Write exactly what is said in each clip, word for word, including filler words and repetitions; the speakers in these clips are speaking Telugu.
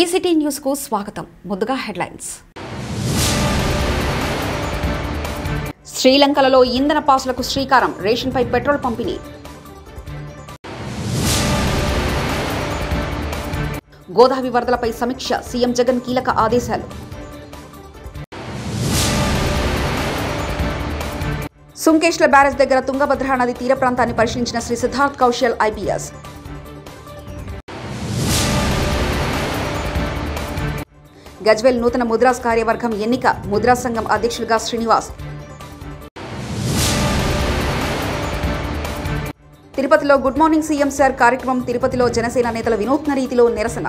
టీసీటీ న్యూస్ కు స్వాగతం. ముందుగా హెడ్లైన్స్. శ్రీలంకలో ఇంధన పాసులకు శ్రీకారం, రేషన్పై పెట్రోల్ పంపిణీ. గోదావరి వరదలపై సమీక్ష, సీఎం జగన్ కీలక ఆదేశాలు. సుంకేష్ల బ్యారేజ్ దగ్గర తుంగభద్ర నది తీర ప్రాంతాన్ని పరిశీలించిన శ్రీ సిద్ధార్థ్ కౌశల్ ఐపీఎస్. గజ్వేల్ నూతన ముద్రాస్ కార్యవర్గం ఎన్నిక, ముద్రాస్ సంఘం అధ్యక్షులుగా శ్రీనివాస్. తిరుపతిలో గుడ్ మార్నింగ్ సీఎం సార్ కార్యక్రమం, తిరుపతిలో జనసేన నేతల వినూత్న రీతిలో నిరసన.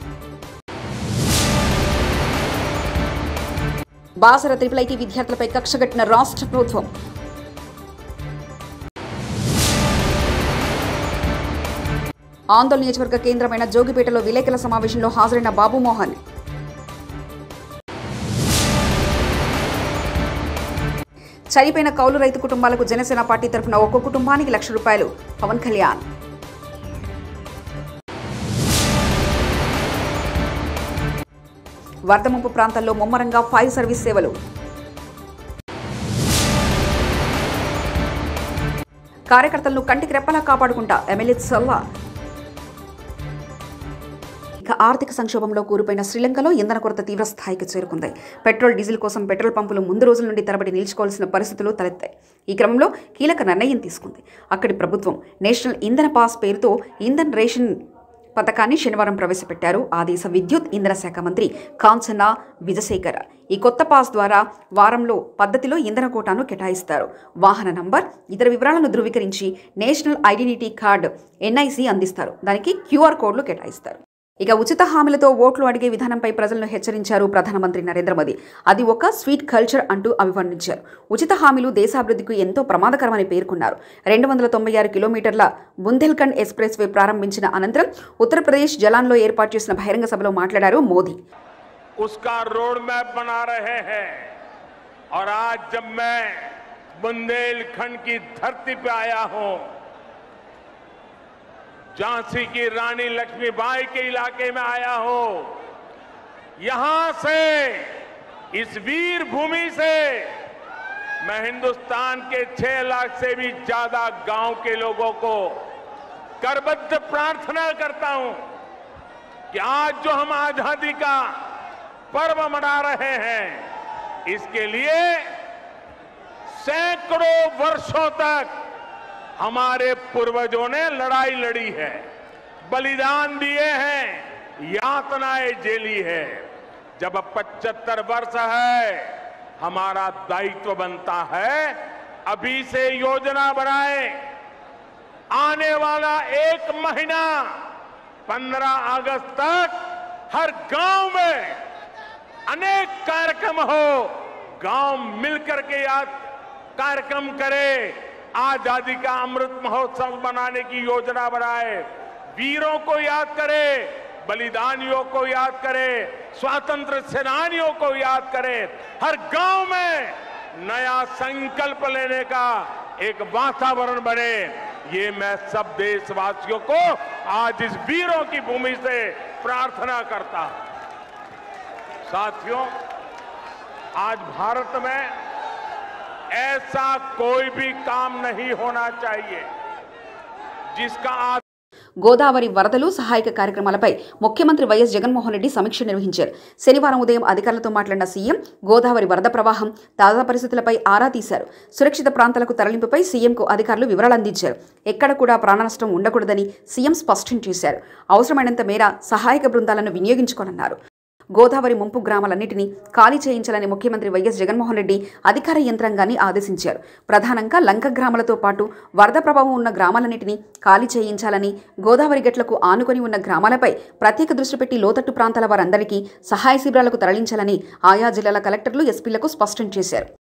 బాసర ట్రిపుల్ ఐటీ విద్యార్థులపై కక్షగట్టిన రాష్ట్ర ప్రభుత్వం. ఆందోళన నియోజకవర్గ కేంద్రమైన జోగిపేటలో విలేకరుల సమావేశంలో హాజరైన బాబుమోహన్. చనిపోయిన కౌలు రైతు కుటుంబాలకు జనసేన పార్టీ తరఫున ఒక్కో కుటుంబానికి లక్ష రూపాయలు పవన్ కళ్యాణ్. వరద ముంపు ప్రాంతాల్లో ముమ్మరంగా ఫైర్ సర్వీస్ సేవలు. కార్యకర్తలను కంటికి రెప్పలా కాపాడుకుంటా ఎమ్మెల్యే సల్వా. ఇక ఆర్థిక సంక్షోభంలో కూరుపోయిన శ్రీలంకలో ఇంధన కొరత తీవ్ర స్థాయికి చేరుకుంది. పెట్రోల్, డీజిల్ కోసం పెట్రోల్ పంపులు ముందు రోజుల నుండి తరబడి నిల్చుకోవాల్సిన పరిస్థితులు తలెత్తాయి. ఈ క్రమంలో కీలక నిర్ణయం తీసుకుంది అక్కడి ప్రభుత్వం. నేషనల్ ఇంధన పాస్ పేరుతో ఇంధన్ రేషన్ పథకాన్ని శనివారం ప్రవేశపెట్టారు ఆ దేశ విద్యుత్ ఇంధన శాఖ మంత్రి కాంచనా విజశేఖర్. ఈ కొత్త పాస్ ద్వారా వారంలో పద్ధతిలో ఇంధన కోటాను కేటాయిస్తారు. వాహన నంబర్, ఇతర వివరాలను ధృవీకరించి నేషనల్ ఐడెంటిటీ కార్డ్ ఎన్ఐసి అందిస్తారు. దానికి క్యూఆర్ కోడ్లు కేటాయిస్తారు. ఇక ఉచిత హామీలతో ఓట్లు అడిగే విధానంపై ప్రజలను హెచ్చరించారు ప్రధానమంత్రి నరేంద్ర మోదీ. అది ఒక స్వీట్ కల్చర్ అంటూ అభివర్ణించారు. ఉచిత హామీలు దేశాభివృద్ధికి ఎంతో ప్రమాదకరమని పేర్కొన్నారు. రెండు వందల తొంభై ఆరు కిలోమీటర్ల బుందేల్ఖండ్ ఎక్స్ప్రెస్ వే ప్రారంభించిన అనంతరం ఉత్తరప్రదేశ్ జలాన్లో ఏర్పాటు చేసిన బహిరంగ సభలో మాట్లాడారు మోదీ. उसका रोड मैप बना रहे हैं और आज जब मैं बुंदेलखंड की धरती पे आया हूं, झांसी की रानी लक्ष्मीबाई के इलाके में आया हूं, यहां से इस वीर भूमि से मैं हिंदुस्तान के छह लाख से भी ज्यादा गांव के लोगों को करबद्ध प्रार्थना करता हूं कि आज जो हम आजादी का पर्व मना रहे हैं, इसके लिए सैकड़ों वर्षों तक हमारे पूर्वजों ने लड़ाई लड़ी है, बलिदान दिए हैं, यातनाएं झेली है. जब पचहत्तर वर्ष है, हमारा दायित्व बनता है अभी से योजना बनाए. आने वाला एक महीना पंद्रह अगस्त तक हर गांव में अनेक कार्यक्रम हो, गांव मिलकर के याद कार्यक्रम करे, आजादी का अमृत महोत्सव बनाने की योजना बनाए, वीरों को याद करे, बलिदानियों को याद करे, स्वातंत्र सेनानियों को याद करे. हर गांव में नया संकल्प लेने का एक वातावरण बने. ये मैं सब देशवासियों को आज इस वीरों की भूमि से प्रार्थना करता हूं. साथियों, आज भारत में ऐसा कोई भी काम नहीं होना चाहिए जिसका आज గోదావరి వరదలు సహాయక కార్యక్రమాలపై ముఖ్యమంత్రి వైఎస్ జగన్మోహన్ రెడ్డి సమీక్ష నిర్వహించారు. శనివారం ఉదయం అధికారులతో మాట్లాడిన సీఎం గోదావరి వరద ప్రవాహం, తాజా పరిస్థితులపై ఆరా తీశారు. సురక్షిత ప్రాంతాలకు తరలింపుపై సీఎంకు అధికారులు వివరాలు అందించారు. ఎక్కడ కూడా ప్రాణనష్టం ఉండకూడదని సీఎం స్పష్టం చేశారు. అవసరమైనంత మేర సహాయక బృందాలను వినియోగించుకోనున్నారు. గోదావరి ముంపు గ్రామాలన్నింటినీ ఖాళీ చేయించాలని ముఖ్యమంత్రి వైఎస్ జగన్మోహన్ రెడ్డి అధికార యంత్రాంగాన్ని ఆదేశించారు. ప్రధానంగా లంక గ్రామాలతో పాటు వరద ప్రభావం ఉన్న గ్రామాలన్నింటినీ ఖాళీ చేయించాలని, గోదావరి గట్లకు ఆనుకొని ఉన్న గ్రామాలపై ప్రత్యేక దృష్టి పెట్టి లోతట్టు ప్రాంతాల వారందరికీ సహాయ శిబిరాలకు తరలించాలని ఆయా జిల్లాల కలెక్టర్లు, ఎస్పీలకు స్పష్టం చేశారు.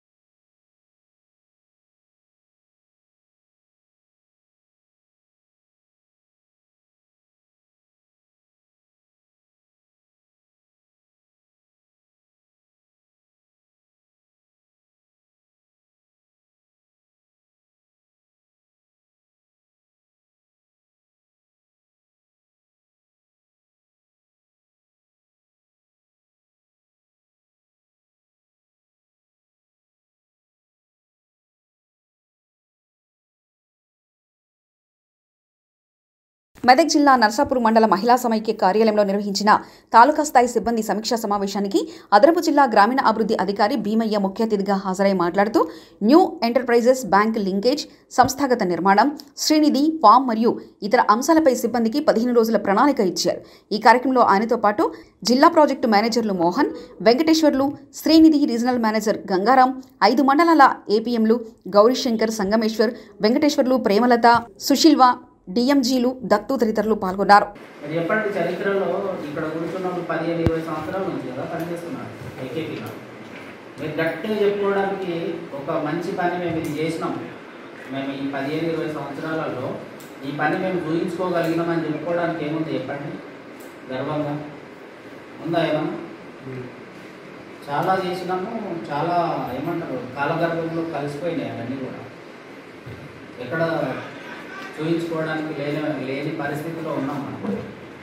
మెదక్ జిల్లా నర్సాపూర్ మండల మహిళా సమైక్య కార్యాలయంలో నిర్వహించిన తాలూకా స్థాయి సిబ్బంది సమీక్షా సమావేశానికి అదనపు జిల్లా గ్రామీణ అభివృద్ధి అధికారి భీమయ్య ముఖ్య అతిథిగా హాజరై మాట్లాడుతూ న్యూ ఎంటర్ప్రైజెస్ బ్యాంక్ లింకేజ్, సంస్థాగత నిర్మాణం, శ్రీనిధి, ఫామ్ మరియు ఇతర అంశాలపై సిబ్బందికి పదిహేను రోజుల ప్రణాళిక ఇచ్చారు. ఈ కార్యక్రమంలో ఆయనతో పాటు జిల్లా ప్రాజెక్టు మేనేజర్లు మోహన్, వెంకటేశ్వర్లు, శ్రీనిధి రీజనల్ మేనేజర్ గంగారాం, ఐదు మండలాల ఏపీఎంలు గౌరీశంకర్, సంగమేశ్వర్, వెంకటేశ్వర్లు, ప్రేమలత, సుశీల్వ, డిఎంజీలు, దత్తు తదితరులు పాల్గొన్నారు. ఎప్పటి చరిత్రలో ఇక్కడ కూర్చున్నప్పుడు పదిహేను ఇరవై సంవత్సరాల నుంచి కదా పనిచేస్తున్నారు ఏకేపీలో. మీరు గట్టిగా చెప్పుకోవడానికి ఒక మంచి పని మేము ఇది చేసినాం, మేము ఈ పదిహేను ఇరవై సంవత్సరాలలో ఈ పని మేము చూపించుకోగలిగినామని చెప్పుకోవడానికి ఏముంది చెప్పండి? గర్వంగా ఉందా ఏమన్నా? చాలా చేసినాము, చాలా ఏమంటారు కాలగర్భంలో కలిసిపోయినాయి అవన్నీ కూడా. ఎక్కడ చూయించుకోవడానికి లేని లేని పరిస్థితిలో ఉన్నాం మనం.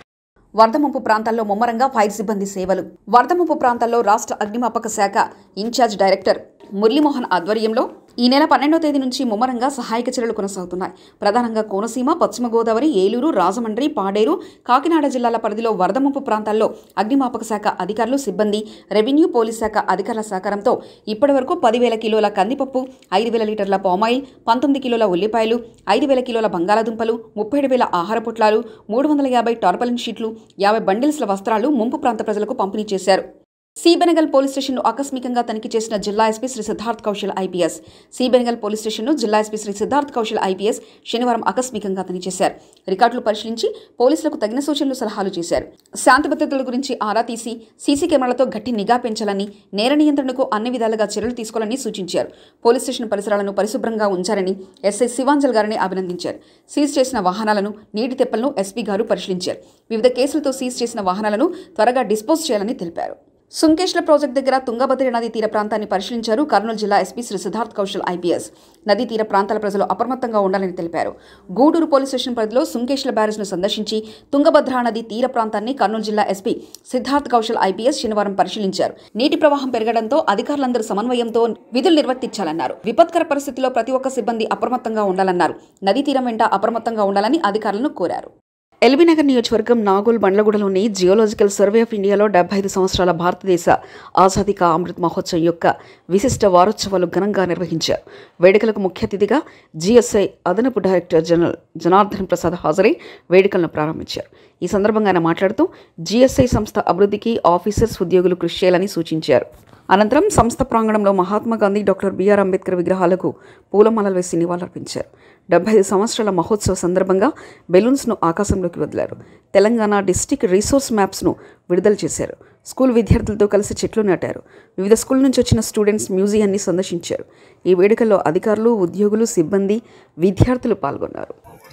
వరద ముంపు ప్రాంతాల్లో ముమ్మరంగా ఫైర్ సిబ్బంది సేవలు. వరద ముంపు ప్రాంతాల్లో రాష్ట్ర అగ్నిమాపక శాఖ ఇన్ఛార్జ్ డైరెక్టర్ మురళీమోహన్ ఆధ్వర్యంలో ఈ నెల పన్నెండో తేదీ నుంచి ముమ్మరంగా సహాయక చర్యలు కొనసాగుతున్నాయి. ప్రధానంగా కోనసీమ, పశ్చిమ గోదావరి, ఏలూరు, రాజమండ్రి, పాడేరు, కాకినాడ జిల్లాల పరిధిలో వరద ముంపు ప్రాంతాల్లో అగ్నిమాపక శాఖ అధికారులు, సిబ్బంది, రెవెన్యూ, పోలీస్ శాఖ అధికారుల సహకారంతో ఇప్పటివరకు పదివేల కిలోల కందిపప్పు, ఐదు వేల లీటర్ల పామాయిల్, పంతొమ్మిది కిలోల ఉల్లిపాయలు, ఐదు వేల కిలోల బంగాళాదుంపలు, ముప్పై ఏడు వేల ఆహార పొట్లాలు, మూడు వందల యాభై టార్పాలిన్ షీట్లు, యాభై బండిల్స్ల వస్త్రాలు ముంపు ప్రాంత ప్రజలకు పంపిణీ చేశారు. సీబెనగల్ పోలీస్ స్టేషన్ను ఆకస్మికంగా తనిఖీ చేసిన జిల్లా SP Shri Siddharth Kaushal IPS. Sibenagal police స్టేషన్ను జిల్లా ఎస్పీ శ్రీ సిద్ధార్థ్ కౌశల్ ఐపీఎస్ శనివారం ఆకస్మికంగా తనిఖీ చేశారు. రికార్డులు పరిశీలించి పోలీసులకు తగిన సూచనలు, సలహాలు చేశారు. శాంతి భద్రతల గురించి ఆరా తీసి సీసీ కెమెరాలతో గట్టి నిఘా పెంచాలని, నేర నియంత్రణకు అన్ని విధాలుగా చర్యలు తీసుకోవాలని సూచించారు. పోలీస్ స్టేషన్ పరిసరాలను పరిశుభ్రంగా ఉంచారని ఎస్ఐ శివాంజల్ గారిని అభినందించారు. సీజ్ చేసిన వాహనాలను, నీటి తెప్పలను ఎస్పీ గారు పరిశీలించారు. వివిధ కేసులతో సీజ్ చేసిన వాహనాలను త్వరగా డిస్పోజ్ చేయాలని తెలిపారు. సుంకేశ్ల ప్రాజెక్టు దగ్గర తుంగభద్ర నదీ తీర ప్రాంతాన్ని పరిశీలించారు కర్నూలు జిల్లా ఎస్పీ శ్రీ సిద్ధార్థ్ కౌశల్ ఐపీఎస్. నదీ తీర ప్రాంతాల ప్రజలు అప్రమత్తంగా ఉండాలని తెలిపారు. గూడూరు పోలీస్ స్టేషన్ పరిధిలో సుంకేశ్ల బ్యారేజ్ను సందర్శించి తుంగభద్ర నదీ తీర ప్రాంతాన్ని కర్నూలు జిల్లా ఎస్పీ సిద్ధార్థ్ కౌశల్ ఐపీఎస్ శనివారం పరిశీలించారు. నీటి ప్రవాహం పెరగడంతో అధికారులందరూ సమన్వయంతో విధులు నిర్వర్తించాలన్నారు. విపత్కర పరిస్థితుల్లో ప్రతి ఒక్క సిబ్బంది అప్రమత్తంగా ఉండాలన్నారు. నదీ తీరం వెంట అప్రమత్తంగా ఉండాలని అధికారులను కోరారు. ఎల్బీనగర్ నియోజకవర్గం నాగోల్ బండ్లగూడలోని జియోలాజికల్ సర్వే ఆఫ్ ఇండియాలో డెబ్బై ఐదు సంవత్సరాల భారతదేశ ఆజాదీ కా అమృత్ మహోత్సవం యొక్క విశిష్ట వారోత్సవాలు ఘనంగా నిర్వహించారు. వేడుకలకు ముఖ్య అతిథిగా జీఎస్ఐ అదనపు డైరెక్టర్ జనరల్ జనార్దన్ ప్రసాద్ హాజరై వేడుకలను ప్రారంభించారు. ఈ సందర్భంగా ఆయన మాట్లాడుతూ జీఎస్ఐ సంస్థ అభివృద్ధికి ఆఫీసర్స్, ఉద్యోగులు కృషి చేయాలని సూచించారు. అనంతరం సంస్థ ప్రాంగణంలో మహాత్మా గాంధీ, డాక్టర్ బిఆర్ అంబేద్కర్ విగ్రహాలకు పూలమాలలు వేసి నివాళులర్పించారు. డెబ్బై ఐదు సంవత్సరాల మహోత్సవ సందర్భంగా బెలూన్స్ను ఆకాశంలోకి వదిలారు. తెలంగాణ డిస్టిక్ రీసోర్స్ మ్యాప్స్ను విడుదల చేశారు. స్కూల్ విద్యార్థులతో కలిసి చెట్లు నాటారు. వివిధ స్కూల్ నుంచి వచ్చిన స్టూడెంట్స్ మ్యూజియాన్ని సందర్శించారు. ఈ వేడుకల్లో అధికారులు, ఉద్యోగులు, సిబ్బంది, విద్యార్థులు పాల్గొన్నారు.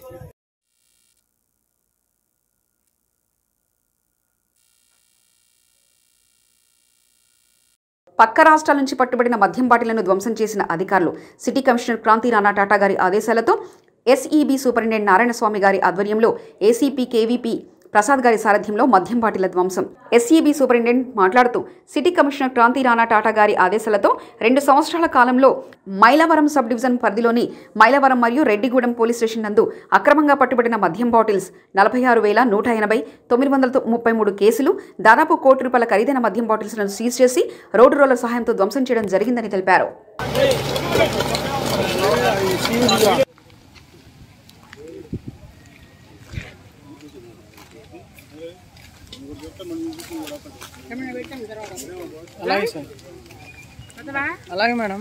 పక్క రాష్ట్రాల నుంచి పట్టుబడిన మద్యం బాటిళ్లను ధ్వంసం చేసిన అధికారులు. సిటీ కమిషనర్ క్రాంతి రాణా టాటా గారి ఆదేశాలతో ఎస్ఈబీ సూపరింటెండెంట్ నారాయణస్వామి గారి ఆధ్వర్యంలో ఏసీపీ కేవీపీ ప్రసాద్ గారి సారథ్యంలో మద్యం బాటిళ్ల ధ్వంసం. ఎస్ఈబీ సూపరింటెండెంట్ మాట్లాడుతూ సిటీ కమిషనర్ క్రాంతి రాణా టాటా గారి ఆదేశాలతో రెండు సంవత్సరాల కాలంలో మైలవరం సబ్ డివిజన్ పరిధిలోని మైలవరం మరియు రెడ్డిగూడెం పోలీస్ స్టేషన్ నందు అక్రమంగా పట్టుబడిన మద్యం బాటిల్స్ నలభై ఆరు వేల నూట ఎనభై తొమ్మిది వందల ముప్పై మూడు కేసులు, దాదాపు కోటి రూపాయల ఖరీదైన మద్యం బాటిల్స్లను సీజ్ చేసి రోడ్డు రోలర్ సహాయంతో ధ్వంసం చేయడం జరిగిందని తెలిపారు. అలాగే సార్, అలాగే మేడం.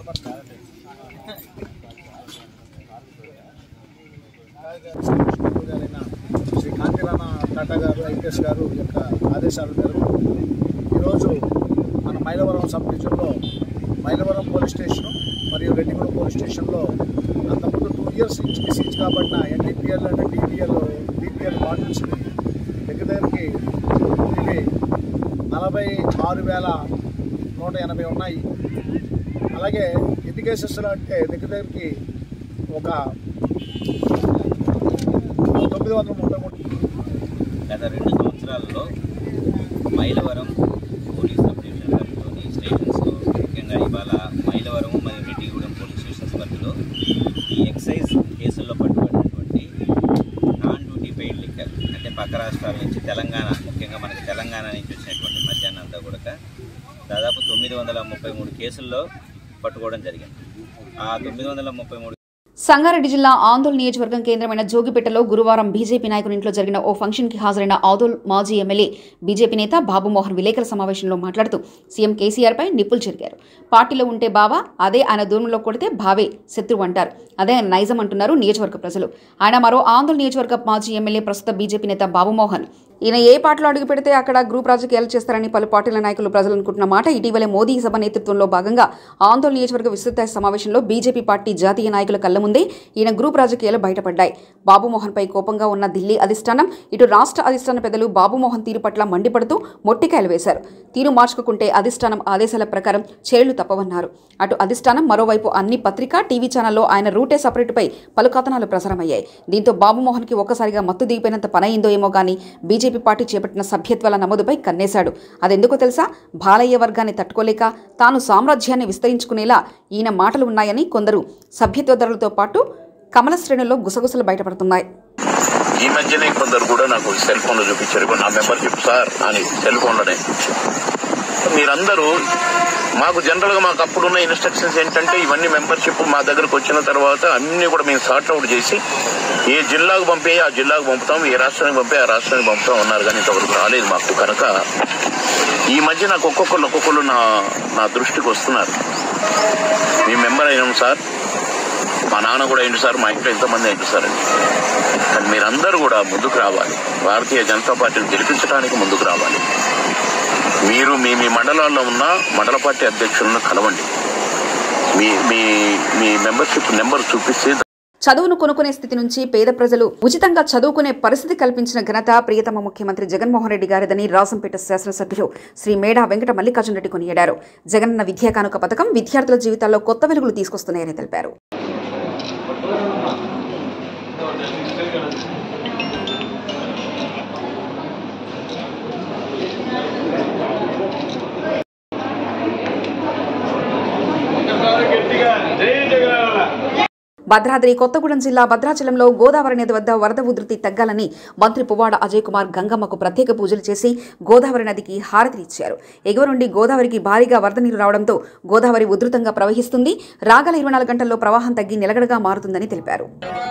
శ్రీ కాంతిరాణ టాటా గారు ఐపీఎస్ గారు యొక్క ఆదేశాల మేరకు ఈరోజు మన మైలవరం సబ్ డివిజన్లో మైలవరం పోలీస్ స్టేషన్ మరియు రెడ్డిగూడ పోలీస్ స్టేషన్లో అంతకుముందు టూ ఇయర్స్ సీజ్ కాబడిన ఎన్డీపీఎల్ అంటే డిపిఎల్ డిపిఎల్ బాండ్స్ని దగ్గర దగ్గరికి ఇవి నలభై ఆరు వేల నూట ఎనభై ఉన్నాయి. అలాగే ఎన్ని కేసెస్లో అంటే దగ్గర దగ్గరికి ఒక తొమ్మిది వందల ముప్పై మూడు. గత రెండు సంవత్సరాలలో మైలవరం పోలీస్ సబ్ డివిజన్ పరిధిలోని స్టేషన్స్లో ముఖ్యంగా ఇవాళ మైలవరం మరియు రెడ్డిగూడెం పోలీస్ స్టేషన్స్ పరిధిలో ఈ ఎక్సైజ్ కేసుల్లో పట్టుబడినటువంటి నాన్ డ్యూటీ పెయిడ్ లిక్కర్ అంటే పక్క రాష్ట్రాల నుంచి తెలంగాణ, ముఖ్యంగా మనకి తెలంగాణ నుంచి వచ్చినటువంటి మద్యాన్ని అంతా కూడా దాదాపు తొమ్మిది వందల ముప్పై మూడు కేసుల్లో పట్టుకోవడం జరిగింది. ఆ తొమ్మిది వందల ముప్పై మూడు సంగారెడ్డి జిల్లా ఆందోళన నియోజకవర్గం కేంద్రమైన జోగిపేటలో గురువారం బీజేపీ నాయకుని ఇంట్లో జరిగిన ఓ ఫంక్షన్కి హాజరైన ఆదోల్ మాజీ ఎమ్మెల్యే బీజేపీ నేత బాబుమోహన్ విలేకరుల సమావేశంలో మాట్లాడుతూ సీఎం కేసీఆర్పై నిప్పులు చెరిగారు. పార్టీలో ఉంటే బావా, అదే ఆయన దూరంలో కొడితే భావే శత్రువు అంటారు. అదే ఆయన నైజం అంటున్నారు నియోజకవర్గ ప్రజలు. ఆయన మరో ఆందోళన నియోజకవర్గ మాజీ ఎమ్మెల్యే ప్రస్తుత బీజేపీ నేత బాబుమోహన్. ఈయన ఏ పార్టీలో అడుగు పెడితే అక్కడ గ్రూప్ రాజకీయాలు చేస్తారని పలు పార్టీల నాయకులు ప్రజలు అనుకుంటున్న మాట ఇటీవలే మోదీ సభ నేతృత్వంలో భాగంగా ఆందోళన నియోజకవర్గ విస్తృత సమావేశంలో బీజేపీ పార్టీ జాతీయ నాయకుల కళ్ల ముందే ఈయన గ్రూప్ రాజకీయాలు బయటపడ్డాయి. బాబుమోహన్పై కోపంగా ఉన్న ఢిల్లీ అధిష్టానం, ఇటు రాష్ట్ర అధిష్టాన పెద్దలు బాబుమోహన్ తీరు పట్ల మండిపడుతూ మొట్టికాయలు వేశారు. తీరు మార్చుకుంటే అధిష్టానం ఆదేశాల ప్రకారం చర్యలు తప్పవన్నారు. అటు అధిష్టానం మరోవైపు అన్ని పత్రికా, టీవీ ఛానల్లో ఆయన రూటే సపరేటుపై పలు కథనాలు ప్రసారమయ్యాయి. దీంతో బాబుమోహన్కి ఒక్కసారిగా మత్తు దిగిపోయినంత పనయిందో ఏమో కానీ బీజేపీ పార్టీ చేపట్టిన సభ్యత్వాల నమోదుపై కన్నేశాడు. అదెందుకో తెలుసా? బాలయ్య వర్గాన్ని తట్టుకోలేక తాను సామ్రాజ్యాన్ని విస్తరించుకునేలా ఈయన మాటలు ఉన్నాయని కొందరు సభ్యత్వ ధరలతో పాటు కమల శ్రేణుల్లో గుసగుసలు బయటపడుతున్నాయి. ఈ మధ్యనే కొందరు కూడా నాకు సెల్ ఫోన్లో చూపించారు, నా మెంబర్షిప్ సార్ అని సెల్ ఫోన్లోనే. మీరందరూ మాకు జనరల్గా మాకు అప్పుడున్న ఇన్స్ట్రక్షన్స్ ఏంటంటే ఇవన్నీ మెంబర్షిప్ మా దగ్గరకు వచ్చిన తర్వాత అన్ని కూడా మేము సార్ట్ అవుట్ చేసి ఏ జిల్లాకు పంపే ఆ జిల్లాకు పంపుతాం, ఏ రాష్ట్రానికి పంపే ఆ రాష్ట్రానికి పంపుతాం ఉన్నారు. కానీ ఇంతవరకు రాలేదు మాకు. కనుక ఈ మధ్య నాకు ఒక్కొక్కరు ఒక్కొక్కరు నా నా దృష్టికి వస్తున్నారు. మీ మెంబర్ అయినాం సార్, మా నాన్న కూడా ఏంటి సార్, మా ఇంట్లో ఎంతమంది ఏంటి సార్ అని. కానీ మీరందరూ కూడా ముందుకు రావాలి, భారతీయ జనతా పార్టీని గెలిపించడానికి ముందుకు రావాలి. మీరు మీ మీ మండలాల్లో ఉన్న మండల పార్టీ అధ్యక్షులను కలవండి, మీ మీ మీ మెంబర్షిప్ నెంబర్ చూపిస్తే. చదువును కొనుక్కునే స్థితి నుంచి పేద ప్రజలు ఉచితంగా చదువుకునే పరిస్థితి కల్పించిన ఘనత ప్రియతమ ముఖ్యమంత్రి జగన్మోహన్ రెడ్డి గారిదని రాజంపేట శాసనసభ్యులు శ్రీ మేడా వెంకట మల్లికార్జున రెడ్డి కొనియాడారు. జగనన్న విద్యా కానుక పథకం విద్యార్థుల జీవితాల్లో కొత్త వెలుగులు తీసుకొస్తున్నాయని తెలిపారు. భద్రాద్రి కొత్తగూడెం జిల్లా భద్రాచలంలో గోదావరి నది వద్ద వరద ఉధృతి తగ్గాలని మంత్రి పువ్వాడ అజయ్ కుమార్ గంగమ్మకు ప్రత్యేక పూజలు చేసి గోదావరి నదికి హారతినిచ్చారు. ఎగువ నుండి గోదావరికి భారీగా వరద నీరు రావడంతో గోదావరి ఉధృతంగా ప్రవహిస్తుంది. రాగల ఇరవై నాలుగు గంటల్లో ప్రవాహం తగ్గి నిలకడగా మారుతుందని తెలిపారు.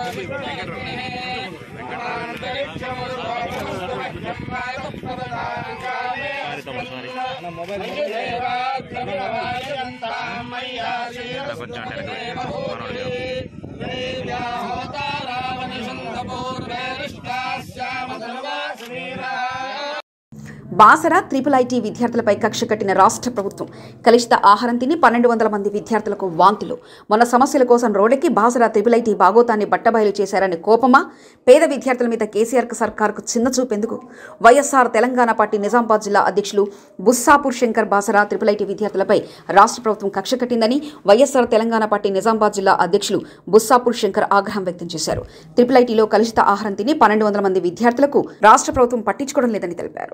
బాసర త్రిపుల్ ఐటీ విద్యార్థులపై కక్ష కట్టిన రాష్ట్ర ప్రభుత్వం కలుషిత ఆహారం తిని పన్నెండు వందల మంది విద్యార్థులకు వాంతులు. మన సమస్యల కోసం రోడ్డెక్కి బాసర త్రిపుల్ ఐటీ బాగోతాన్ని బట్టబయలు చేశారని కోపమా? పేద విద్యార్థుల మీద కేసీఆర్ సర్కార్కు చిన్న చూపెందుకు? వైఎస్ఆర్ తెలంగాణ పార్టీ నిజామాబాద్ జిల్లా అధ్యక్షులు బుస్సాపూర్ శంకర్ బాసర త్రిపుల్ ఐటీ విద్యార్థులపై రాష్ట్ర ప్రభుత్వం కక్ష కట్టిందని వైఎస్ఆర్ తెలంగాణ పార్టీ నిజామాబాద్ జిల్లా అధ్యక్షులు బుస్సాపూర్ శంకర్ ఆగ్రహం వ్యక్తం చేశారు. త్రిపుల్ ఐటీలో కలుషిత ఆహారం తిని పన్నెండు వందల మంది విద్యార్థులకు రాష్ట్ర ప్రభుత్వం పట్టించుకోవడం లేదని తెలిపారు.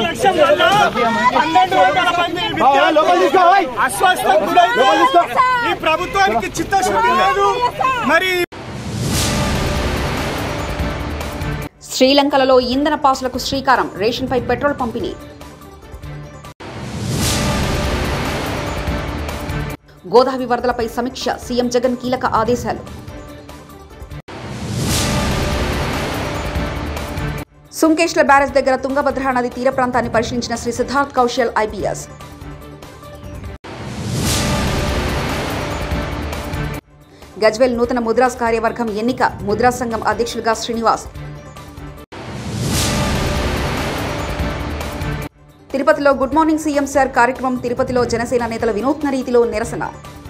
అస్వస్థ ప్రభుత్వానికి చిత్తశుద్ధి లేదు. మరి శ్రీలంకలో ఇంధన పాసులకు శ్రీకారం, రేషన్పై పెట్రోల్ పంపిణీ. గోదావరి వరదలపై సమీక్ష, సీఎం జగన్ కీలక ఆదేశాలు. సుంకేష్ల బ్యారేజ్ దగ్గర తుంగభద్ర నది తీర ప్రాంతాన్ని పరిశీలించిన శ్రీ సిద్ధార్థ్ కౌశల్ ఐపీఎస్. గజ్వేల్ నూతన ముద్రాస్ కార్యవర్గం ఎన్నిక, ముద్రాస్ సంఘం అధ్యక్షులుగా శ్రీనివాస్. తిరుపతిలో గుడ్ మార్నింగ్ సీఎం సార్ కార్యక్రమం, తిరుపతిలో జనసేన నేతల వినూత్న రీతిలో నిరసన.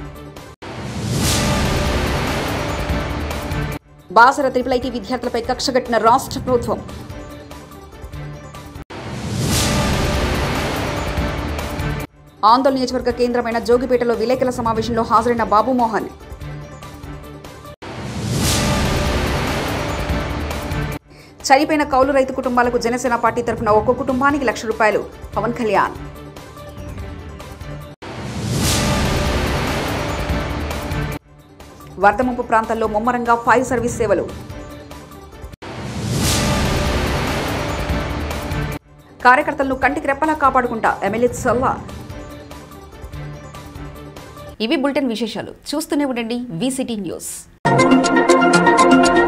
బాసర త్రిపుల్ ఐటీ విద్యార్థులపై కక్షగట్టిన రాష్ట్ర ప్రభుత్వం. ఆందోళన నియోజకవర్గ కేంద్రమైన జోగిపేటలో విలేకరుల సమావేశంలో హాజరైన బాబుమోహన్. చనిపోయిన కౌలు రైతు కుటుంబాలకు జనసేన పార్టీ తరఫున ఒక్కో కుటుంబానికి లక్ష రూపాయలు, పవన్ కళ్యాణ్. వరద ముంపు ప్రాంతాల్లో ముమ్మరంగా ఫైర్ సర్వీస్ సేవలు. కార్యకర్తలను కంటికి రెప్పలా కాపాడుకుంటా ఎమ్మెల్యే సల్లా. ఇవి బులెటిన్ విశేషాలు. చూస్తూనే ఉండండి వీసీటీ న్యూస్.